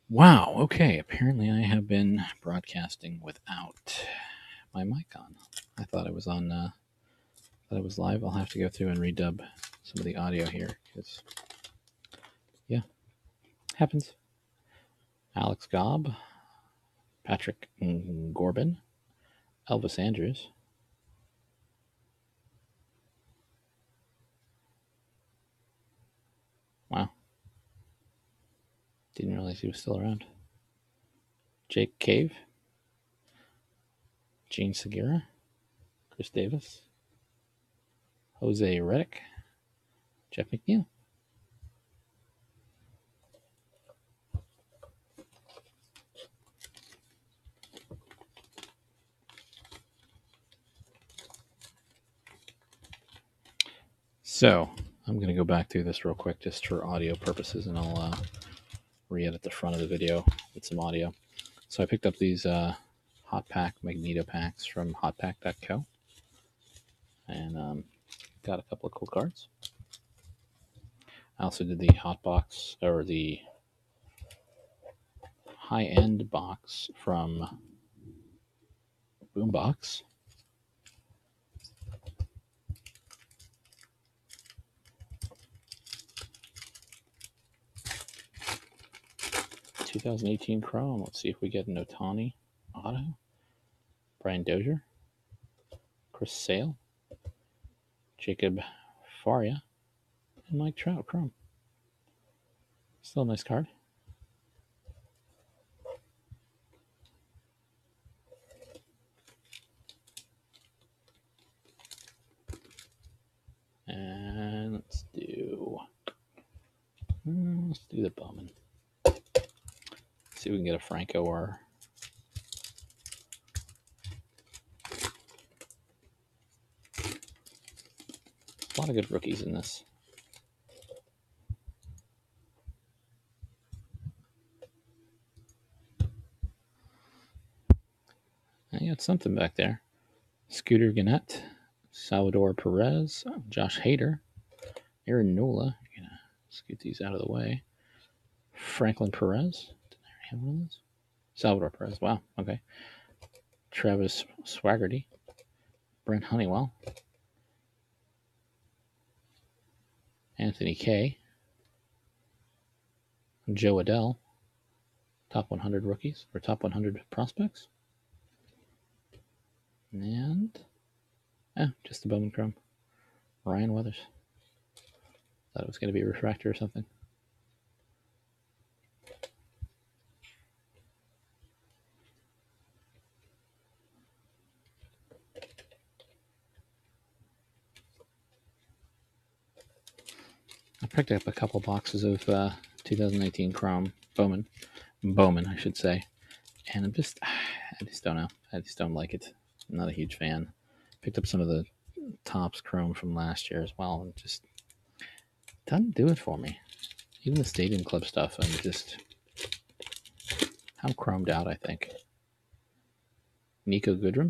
Wow, okay. Apparently I have been broadcasting without my mic on. I thought it was on thought it was live. I'll have to go through and redub some of the audio here because yeah, happens. Alex Gobb, Patrick Gorbin, Elvis Andrews. Wow. Didn't realize he was still around. Jake Cave, Gene Segura, Chris Davis, Jose Reddick, Jeff McNeil. So I'm going to go back through this real quick just for audio purposes, and I'll re-edit the front of the video with some audio. So I picked up these Hot Pack Magneto packs from hotpack.co and got a couple of cool cards. I also did the hot box or the high-end box from Boombox. (2018) Chrome. Let's see if we get an Ohtani auto. Brian Dozier, Chris Sale, Jacob Faria, and Mike Trout Chrome. Still a nice card. And let's do the Bowman. See if we can get a Franco or a lot of good rookies in this. I got something back there. Scooter Gannett, Salvador Perez, Josh Hader, Aaron Nola. I'm gonna scoot these out of the way. Franklin Perez. Did I already have one of those? Salvador Perez. Wow. Okay. Travis Swaggerty, Brent Honeywell, Anthony Kay, Joe Adell. Top 100 rookies or top 100 prospects. And just the Bowman Chrome. Ryan Weathers. Thought it was going to be a refractor or something. I picked up a couple boxes of 2019 Chrome Bowman, I should say, and I just don't know. I just don't like it. I'm not a huge fan. Picked up some of the Topps Chrome from last year as well, and just doesn't do it for me. Even the Stadium Club stuff, I'm chromed out, I think. Nico Goodrum.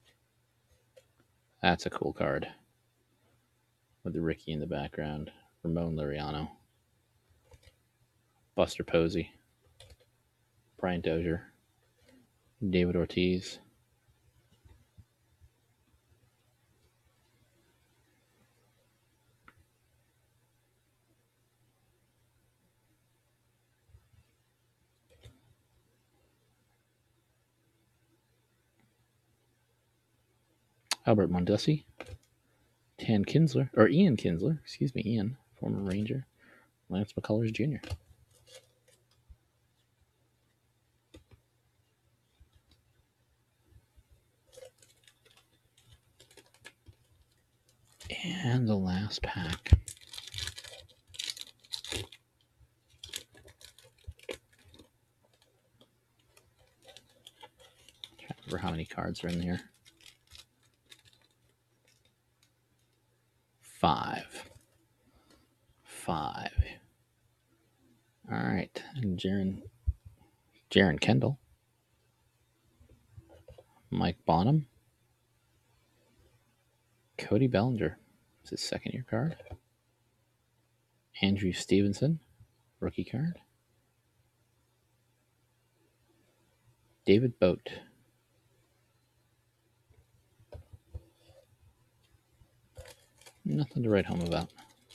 That's a cool card. With the Ricky in the background. Ramon Laureano. Buster Posey. Brian Dozier. David Ortiz. Albert Mondesi. Ian Kinsler, Ian, former Ranger. Lance McCullers Jr. And the last pack. I can't remember how many cards are in here. 5. All right. And Jaron Kendall. Mike Bonham. Cody Bellinger. It's his second year card. Andrew Stevenson. Rookie card. David Boat. Nothing to write home about.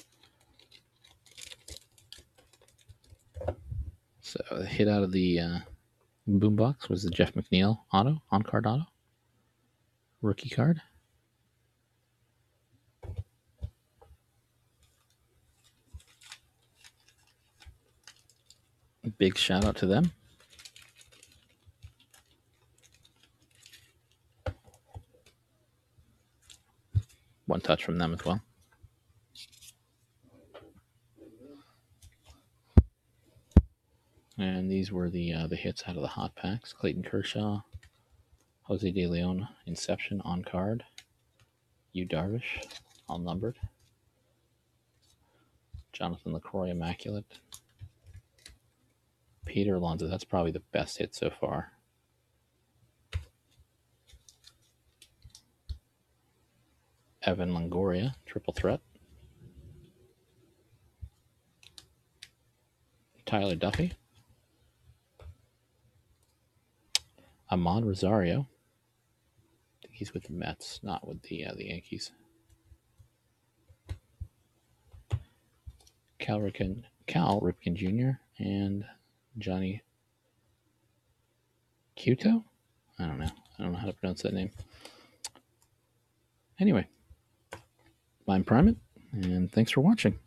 So the hit out of the boombox was the Jeff McNeil auto, on-card auto. Rookie card. Big shout out to them. One touch from them as well. And these were the hits out of the hot packs. Clayton Kershaw, Jose De Leon, Inception on card. Yu Darvish, all numbered. Jonathan LaCroix, Immaculate. Peter Alonso, that's probably the best hit so far. Evan Longoria, triple threat. Tyler Duffy. Ahmad Rosario. I think he's with the Mets, not with the Yankees. Cal Ripken Jr. and Johnny Cueto? I don't know how to pronounce that name. Anyway, I'm Primate, and thanks for watching.